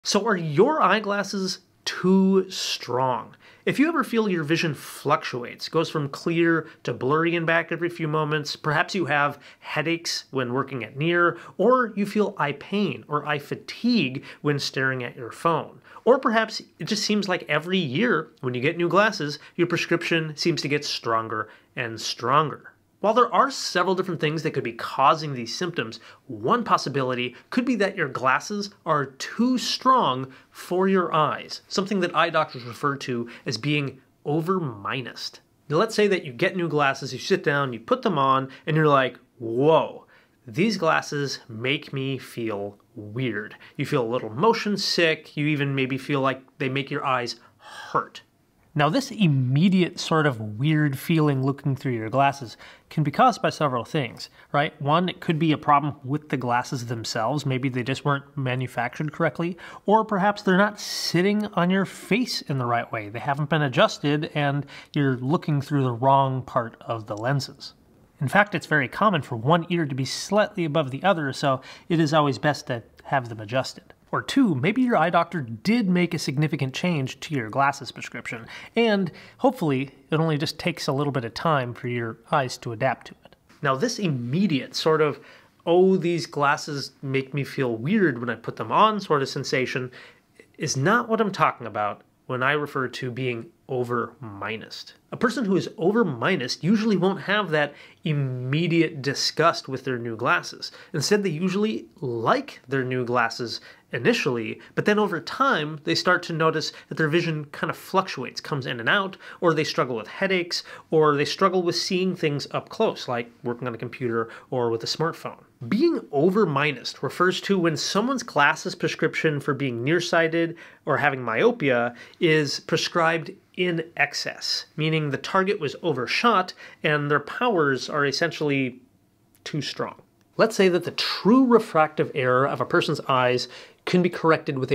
So are your eyeglasses too strong? If you ever feel your vision fluctuates, goes from clear to blurry and back every few moments, perhaps you have headaches when working at near, or you feel eye pain or eye fatigue when staring at your phone. Or perhaps it just seems like every year when you get new glasses, your prescription seems to get stronger and stronger. While there are several different things that could be causing these symptoms, one possibility could be that your glasses are too strong for your eyes, something that eye doctors refer to as being overminused. Now let's say that you get new glasses, you sit down, you put them on, and you're like, whoa, these glasses make me feel weird. You feel a little motion sick, you even maybe feel like they make your eyes hurt. Now this immediate sort of weird feeling looking through your glasses can be caused by several things, right? One, it could be a problem with the glasses themselves. Maybe they just weren't manufactured correctly, or perhaps they're not sitting on your face in the right way. They haven't been adjusted and you're looking through the wrong part of the lenses. In fact, it's very common for one ear to be slightly above the other, so it is always best to have them adjusted. Or two, maybe your eye doctor did make a significant change to your glasses prescription, and hopefully it only just takes a little bit of time for your eyes to adapt to it. Now this immediate sort of, oh, these glasses make me feel weird when I put them on sort of sensation is not what I'm talking about when I refer to being overminused. A person who is overminused usually won't have that immediate disgust with their new glasses. Instead, they usually like their new glasses initially, but then over time, they start to notice that their vision kind of fluctuates, comes in and out, or they struggle with headaches, or they struggle with seeing things up close, like working on a computer or with a smartphone. Being overminused refers to when someone's glasses prescription for being nearsighted or having myopia is prescribed in excess, meaning the target was overshot and their powers are essentially too strong. Let's say that the true refractive error of a person's eyes can be corrected with a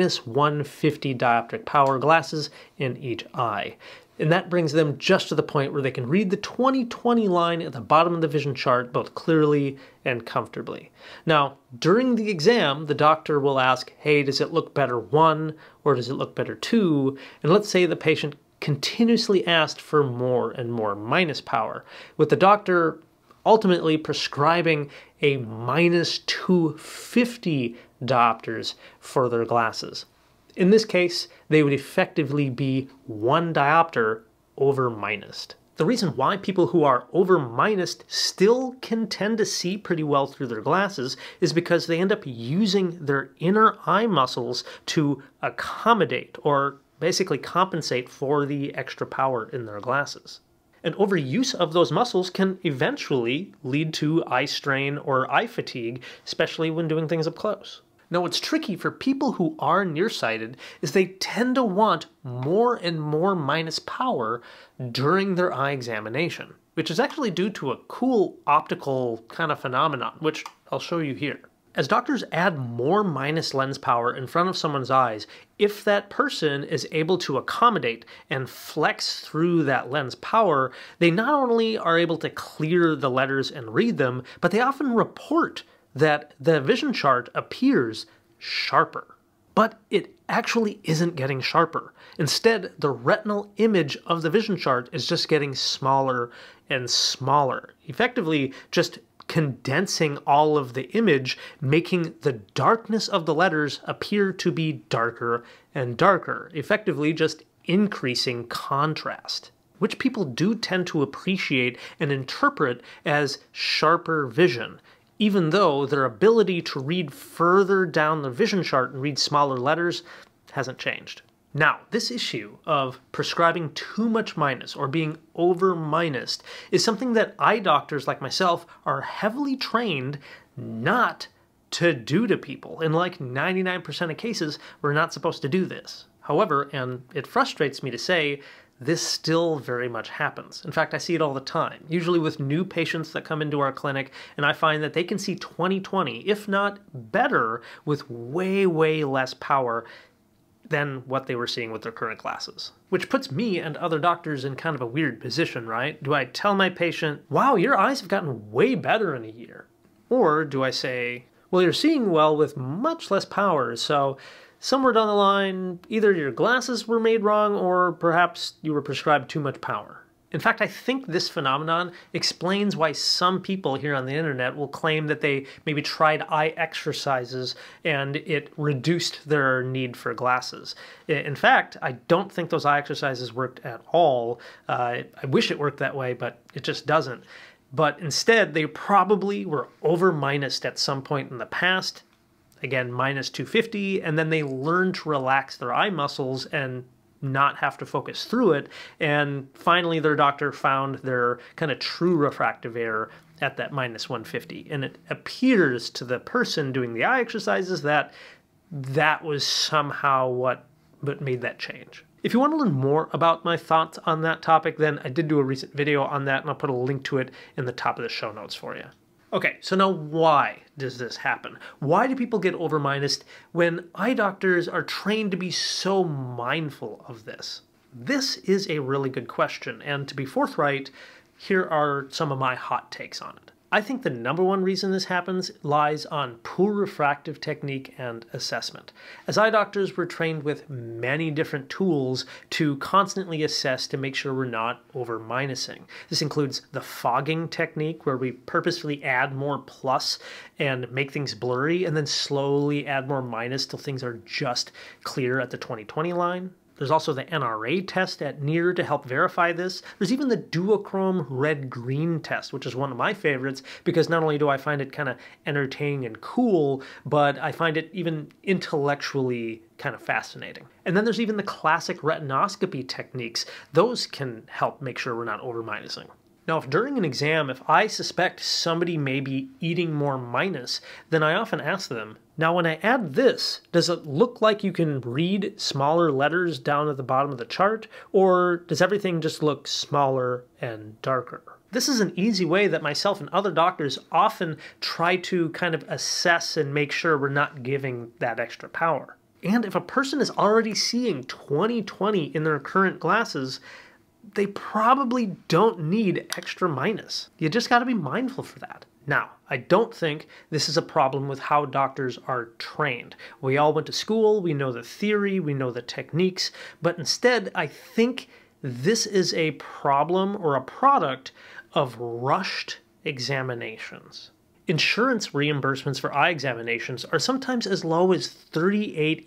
-150 dioptric power glasses in each eye. And that brings them just to the point where they can read the 20/20 line at the bottom of the vision chart both clearly and comfortably. Now, during the exam, the doctor will ask, hey, does it look better 1 or does it look better 2? And let's say the patient continuously asked for more and more minus power, with the doctor ultimately prescribing a -250 diopters for their glasses. In this case, they would effectively be 1 diopter overminused. The reason why people who are overminused still can tend to see pretty well through their glasses is because they end up using their inner eye muscles to accommodate or basically compensate for the extra power in their glasses. And overuse of those muscles can eventually lead to eye strain or eye fatigue, especially when doing things up close. Now, what's tricky for people who are nearsighted is they tend to want more and more minus power during their eye examination, which is actually due to a cool optical kind of phenomenon, which I'll show you here. As doctors add more minus lens power in front of someone's eyes, if that person is able to accommodate and flex through that lens power, they not only are able to clear the letters and read them, but they often report that the vision chart appears sharper. But it actually isn't getting sharper. Instead, the retinal image of the vision chart is just getting smaller and smaller, effectively just condensing all of the image, making the darkness of the letters appear to be darker and darker, effectively just increasing contrast, which people do tend to appreciate and interpret as sharper vision, even though their ability to read further down the vision chart and read smaller letters hasn't changed. Now, this issue of prescribing too much minus or being overminused is something that eye doctors like myself are heavily trained not to do to people. In like 99% of cases, we're not supposed to do this. However, and it frustrates me to say, this still very much happens. In fact, I see it all the time, usually with new patients that come into our clinic, and I find that they can see 20/20, if not better, with way, way less power than what they were seeing with their current glasses. Which puts me and other doctors in kind of a weird position, right? Do I tell my patient, wow, your eyes have gotten way better in a year? Or do I say, well, you're seeing well with much less power, so somewhere down the line, either your glasses were made wrong or perhaps you were prescribed too much power. In fact, I think this phenomenon explains why some people here on the internet will claim that they maybe tried eye exercises and it reduced their need for glasses. In fact, I don't think those eye exercises worked at all. I wish it worked that way, but it just doesn't. But instead, they probably were over-minused at some point in the past, again, minus 250, and then they learned to relax their eye muscles and not have to focus through it, and finally their doctor found their kind of true refractive error at that minus 150. And it appears to the person doing the eye exercises that that was somehow what made that change. If you want to learn more about my thoughts on that topic, then I did do a recent video on that, and I'll put a link to it in the top of the show notes for you. Okay, so now why does this happen? Why do people get over-minused when eye doctors are trained to be so mindful of this? This is a really good question, and to be forthright, here are some of my hot takes on it. I think the number one reason this happens lies on poor refractive technique and assessment. As eye doctors, we're trained with many different tools to constantly assess to make sure we're not over-minusing. This includes the fogging technique, where we purposefully add more plus and make things blurry, and then slowly add more minus till things are just clear at the 20/20 line. There's also the NRA test at NEAR to help verify this. There's even the duochrome red-green test, which is one of my favorites because not only do I find it kind of entertaining and cool, but I find it even intellectually kind of fascinating. And then there's even the classic retinoscopy techniques. Those can help make sure we're not over-minusing. Now, if during an exam, if I suspect somebody may be eating more minus, then I often ask them, now when I add this, does it look like you can read smaller letters down at the bottom of the chart, or does everything just look smaller and darker? This is an easy way that myself and other doctors often try to kind of assess and make sure we're not giving that extra power. And if a person is already seeing 20/20 in their current glasses, they probably don't need extra minus. You just got to be mindful for that. Now, I don't think this is a problem with how doctors are trained. We all went to school, we know the theory, we know the techniques, but instead I think this is a problem or a product of rushed examinations. Insurance reimbursements for eye examinations are sometimes as low as $38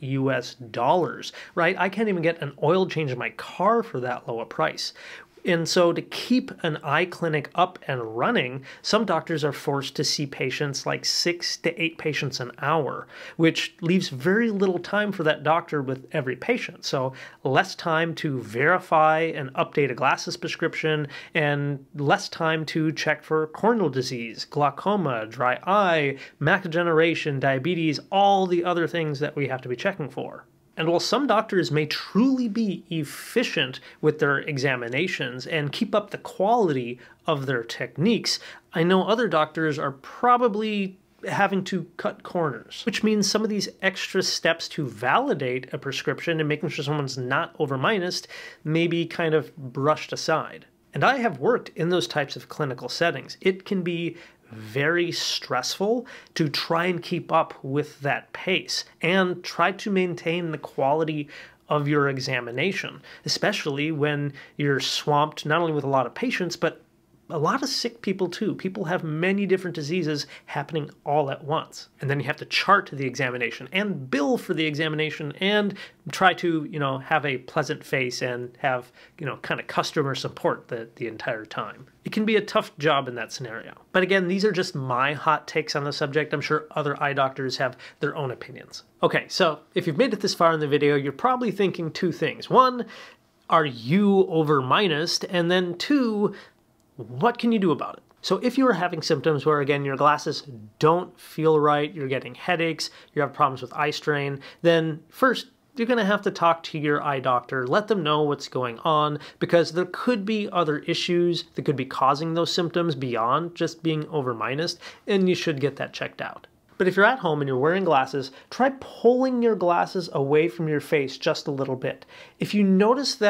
US, right? I can't even get an oil change in my car for that low a price. And so to keep an eye clinic up and running, some doctors are forced to see patients like 6 to 8 patients an hour, which leaves very little time for that doctor with every patient. So less time to verify and update a glasses prescription, and less time to check for corneal disease, glaucoma, dry eye, macular degeneration, diabetes, all the other things that we have to be checking for. And while some doctors may truly be efficient with their examinations and keep up the quality of their techniques, I know other doctors are probably having to cut corners, which means some of these extra steps to validate a prescription and making sure someone's not over-minused may be kind of brushed aside. And I have worked in those types of clinical settings. It can be very stressful to try and keep up with that pace and try to maintain the quality of your examination, especially when you're swamped not only with a lot of patients, but a lot of sick people too. People have many different diseases happening all at once. And then you have to chart the examination and bill for the examination and try to, have a pleasant face and have, kind of customer support the entire time. It can be a tough job in that scenario. But again, these are just my hot takes on the subject. I'm sure other eye doctors have their own opinions. Okay, so if you've made it this far in the video, you're probably thinking two things. One, are you over-minused? And then two, what can you do about it? So if you are having symptoms where, again, your glasses don't feel right, you're getting headaches, you have problems with eye strain, then first, you're going to have to talk to your eye doctor, let them know what's going on, because there could be other issues that could be causing those symptoms beyond just being over-minused, and you should get that checked out. But if you're at home and you're wearing glasses, try pulling your glasses away from your face just a little bit. If you notice that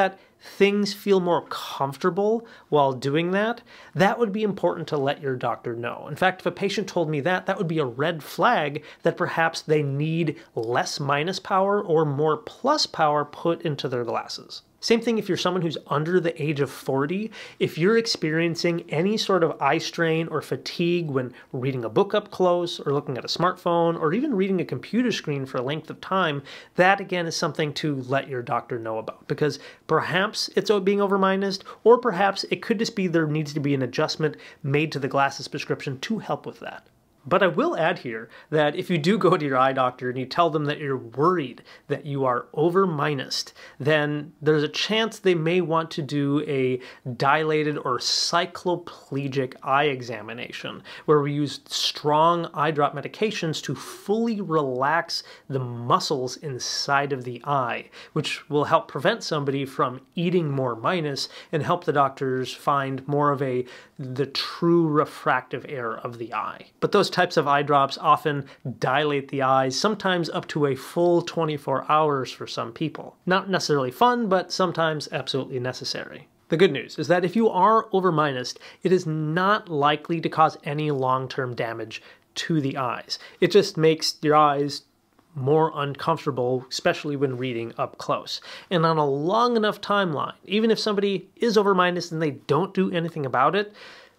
things feel more comfortable while doing that, that would be important to let your doctor know. In fact, if a patient told me that, that would be a red flag that perhaps they need less minus power or more plus power put into their glasses. Same thing if you're someone who's under the age of 40. If you're experiencing any sort of eye strain or fatigue when reading a book up close or looking at a smartphone or even reading a computer screen for a length of time, that again is something to let your doctor know about, because perhaps it's being overminused, or perhaps it could just be there needs to be an adjustment made to the glasses prescription to help with that. But I will add here that if you do go to your eye doctor and you tell them that you're worried that you are overminused, then there's a chance they may want to do a dilated or cycloplegic eye examination, where we use strong eye drop medications to fully relax the muscles inside of the eye, which will help prevent somebody from eating more minus and help the doctors find more of the true refractive error of the eye. But those types of eye drops often dilate the eyes, sometimes up to a full 24 hours for some people. Not necessarily fun, but sometimes absolutely necessary. The good news is that if you are overminused, it is not likely to cause any long-term damage to the eyes. It just makes your eyes more uncomfortable, especially when reading up close. And on a long enough timeline, even if somebody is overminused and they don't do anything about it,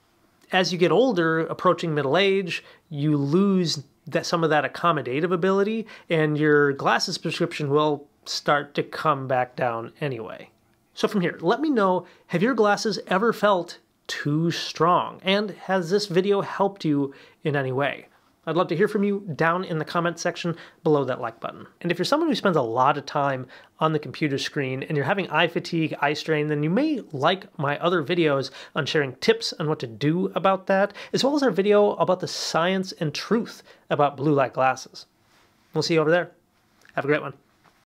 as you get older, approaching middle age, you lose some of that accommodative ability, and your glasses prescription will start to come back down anyway. So from here, let me know, have your glasses ever felt too strong? And has this video helped you in any way? I'd love to hear from you down in the comment section below that like button. And if you're someone who spends a lot of time on the computer screen and you're having eye fatigue, eye strain, then you may like my other videos on sharing tips on what to do about that, as well as our video about the science and truth about blue light glasses. We'll see you over there. Have a great one.